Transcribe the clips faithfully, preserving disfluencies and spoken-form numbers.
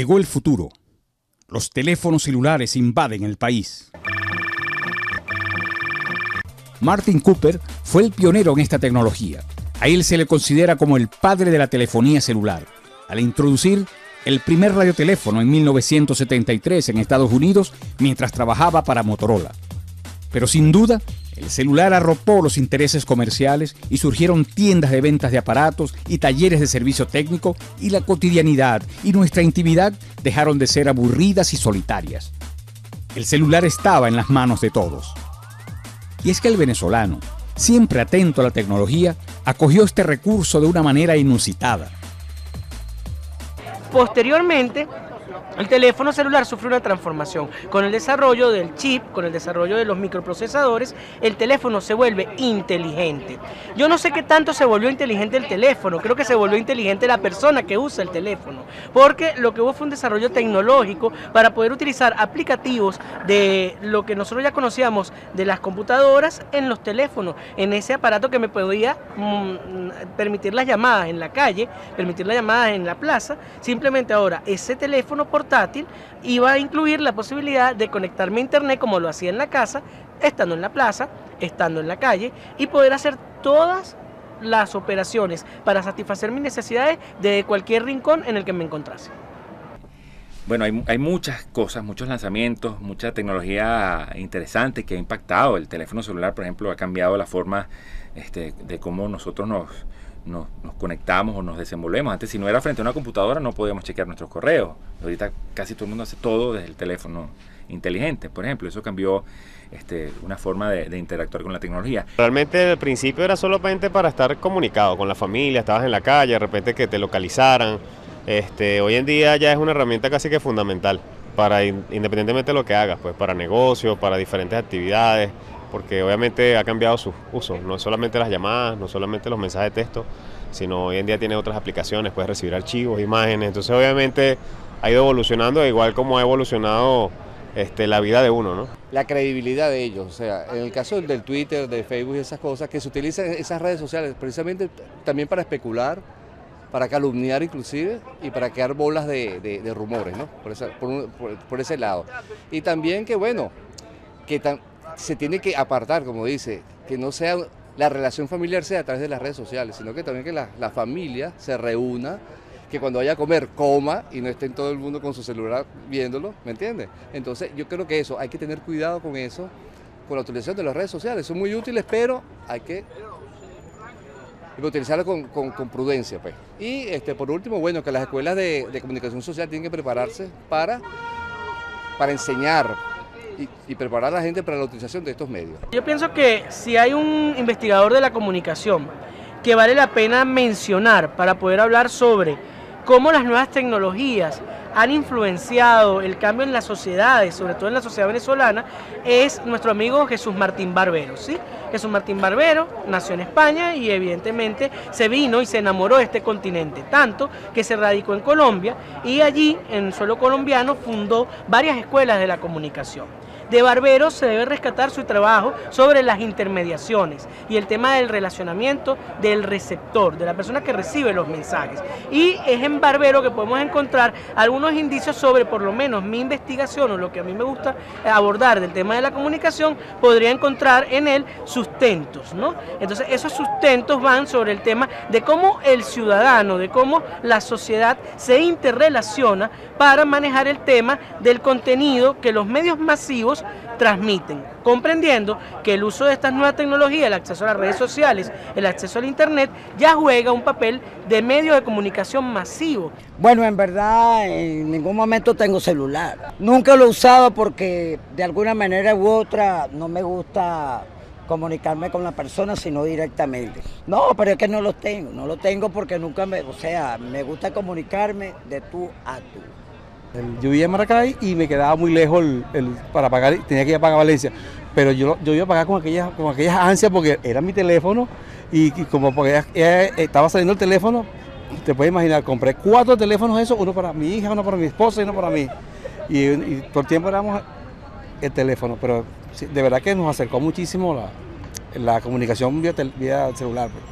Llegó el futuro. Los teléfonos celulares invaden el país. Martin Cooper fue el pionero en esta tecnología. A él se le considera como el padre de la telefonía celular, al introducir el primer radioteléfono en mil novecientos setenta y tres en Estados Unidos mientras trabajaba para Motorola. Pero sin duda, el celular arropó los intereses comerciales y surgieron tiendas de ventas de aparatos y talleres de servicio técnico, y la cotidianidad y nuestra intimidad dejaron de ser aburridas y solitarias. El celular estaba en las manos de todos. Y es que el venezolano, siempre atento a la tecnología, acogió este recurso de una manera inusitada. Posteriormente, el teléfono celular sufre una transformación. Con el desarrollo del chip, con el desarrollo de los microprocesadores, el teléfono se vuelve inteligente. Yo no sé qué tanto se volvió inteligente el teléfono, creo que se volvió inteligente la persona que usa el teléfono, porque lo que hubo fue un desarrollo tecnológico para poder utilizar aplicativos de lo que nosotros ya conocíamos de las computadoras en los teléfonos, en ese aparato que me podía mm, permitir las llamadas en la calle, permitir las llamadas en la plaza. Simplemente ahora ese teléfono por portátil iba a incluir la posibilidad de conectarme a internet como lo hacía en la casa, estando en la plaza, estando en la calle, y poder hacer todas las operaciones para satisfacer mis necesidades de cualquier rincón en el que me encontrase. Bueno, hay, hay muchas cosas, muchos lanzamientos, mucha tecnología interesante que ha impactado. El teléfono celular, por ejemplo, ha cambiado la forma este, de cómo nosotros nos Nos, nos conectamos o nos desenvolvemos. Antes, si no era frente a una computadora, no podíamos chequear nuestros correos. Ahorita casi todo el mundo hace todo desde el teléfono inteligente, por ejemplo. Eso cambió este, una forma de, de interactuar con la tecnología. Realmente al principio era solamente para estar comunicado con la familia, estabas en la calle, de repente que te localizaran. Este, hoy en día ya es una herramienta casi que fundamental, para independientemente de lo que hagas, pues para negocios, para diferentes actividades, porque obviamente ha cambiado su uso, no solamente las llamadas, no solamente los mensajes de texto, sino hoy en día tiene otras aplicaciones, puedes recibir archivos, imágenes, entonces obviamente ha ido evolucionando, igual como ha evolucionado este, la vida de uno, ¿no? La credibilidad de ellos, o sea, en el caso del Twitter, de Facebook y esas cosas, que se utilizan esas redes sociales precisamente también para especular, para calumniar inclusive, y para crear bolas de, de, de rumores, ¿no? Por, esa, por, un, por, por ese lado. Y también que bueno, que tan, se tiene que apartar, como dice, que no sea la relación familiar sea a través de las redes sociales, sino que también que la, la familia se reúna, que cuando vaya a comer coma y no esté todo el mundo con su celular viéndolo, ¿me entiendes? Entonces yo creo que eso, hay que tener cuidado con eso, con la utilización de las redes sociales, son muy útiles, pero hay que utilizarlo con, con, con prudencia, pues. Y este, por último, bueno, que las escuelas de, de comunicación social tienen que prepararse para, para enseñar Y, y preparar a la gente para la utilización de estos medios. Yo pienso que si hay un investigador de la comunicación que vale la pena mencionar para poder hablar sobre cómo las nuevas tecnologías han influenciado el cambio en las sociedades, sobre todo en la sociedad venezolana, es nuestro amigo Jesús Martín Barbero, ¿sí? Jesús Martín Barbero nació en España y evidentemente se vino y se enamoró de este continente, tanto que se radicó en Colombia y allí, en suelo colombiano, fundó varias escuelas de la comunicación. De Barbero se debe rescatar su trabajo sobre las intermediaciones y el tema del relacionamiento del receptor, de la persona que recibe los mensajes. Y es en Barbero que podemos encontrar algunos indicios sobre, por lo menos mi investigación o lo que a mí me gusta abordar del tema de la comunicación, podría encontrar en él sustentos, ¿no? Entonces esos sustentos van sobre el tema de cómo el ciudadano, de cómo la sociedad se interrelaciona para manejar el tema del contenido que los medios masivos transmiten, comprendiendo que el uso de estas nuevas tecnologías, el acceso a las redes sociales, el acceso al internet, ya juega un papel de medio de comunicación masivo. Bueno, en verdad, en ningún momento tengo celular. Nunca lo he usado porque de alguna manera u otra no me gusta comunicarme con la persona, sino directamente. No, pero es que no los tengo, no lo tengo porque nunca me, o sea, me gusta comunicarme de tú a tú. Yo vivía en Maracay y me quedaba muy lejos el, el, para pagar, tenía que ir a pagar Valencia, pero yo, yo iba a pagar con aquellas, con aquellas ansias porque era mi teléfono y, y como porque ella, ella, estaba saliendo el teléfono, te puedes imaginar, compré cuatro teléfonos esos, uno para mi hija, uno para mi esposa y uno para mí, y, y todo el tiempo éramos el teléfono, pero de verdad que nos acercó muchísimo la, la comunicación vía, vía celular.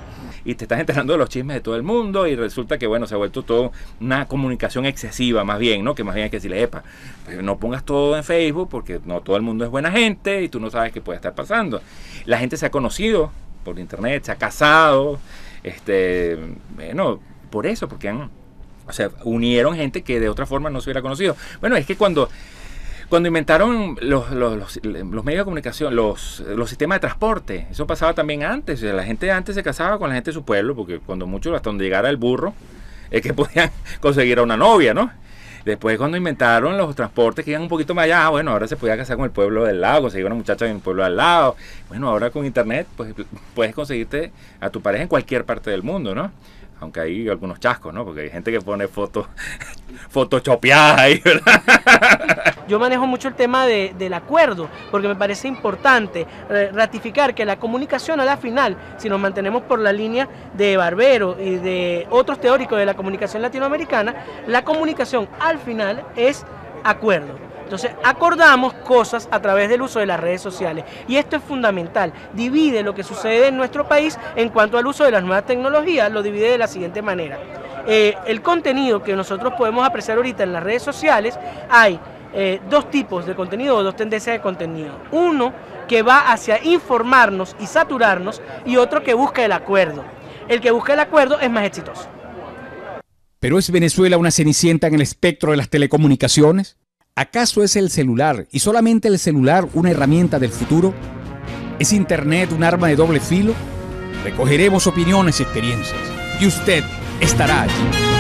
y te estás enterando de los chismes de todo el mundo y resulta que, bueno, se ha vuelto todo una comunicación excesiva más bien, ¿no? Que más bien hay que decirle, epa, pues no pongas todo en Facebook porque no todo el mundo es buena gente y tú no sabes qué puede estar pasando. La gente se ha conocido por internet, se ha casado, este, bueno, por eso, porque han, o sea, unieron gente que de otra forma no se hubiera conocido. Bueno, es que cuando... Cuando inventaron los, los, los, los medios de comunicación, los, los sistemas de transporte, eso pasaba también antes. O sea, la gente antes se casaba con la gente de su pueblo, porque cuando mucho, hasta donde llegara el burro, es que podían conseguir a una novia, ¿no? Después, cuando inventaron los transportes que iban un poquito más allá, bueno, ahora se podía casar con el pueblo del lado, conseguir una muchacha en el pueblo del lado. Bueno, ahora con internet, pues puedes conseguirte a tu pareja en cualquier parte del mundo, ¿no? Aunque hay algunos chascos, ¿no? Porque hay gente que pone fotos photoshopeadas ahí, ¿verdad? Yo manejo mucho el tema de, del acuerdo, porque me parece importante eh, ratificar que la comunicación a la final, si nos mantenemos por la línea de Barbero y de otros teóricos de la comunicación latinoamericana, la comunicación al final es acuerdo. Entonces acordamos cosas a través del uso de las redes sociales y esto es fundamental, divide lo que sucede en nuestro país en cuanto al uso de las nuevas tecnologías, lo divide de la siguiente manera. Eh, el contenido que nosotros podemos apreciar ahorita en las redes sociales, hay eh, dos tipos de contenido o dos tendencias de contenido. Uno que va hacia informarnos y saturarnos y otro que busca el acuerdo. El que busca el acuerdo es más exitoso. ¿Pero es Venezuela una cenicienta en el espectro de las telecomunicaciones? ¿Acaso es el celular y solamente el celular una herramienta del futuro? ¿Es Internet un arma de doble filo? Recogeremos opiniones y experiencias y usted estará allí.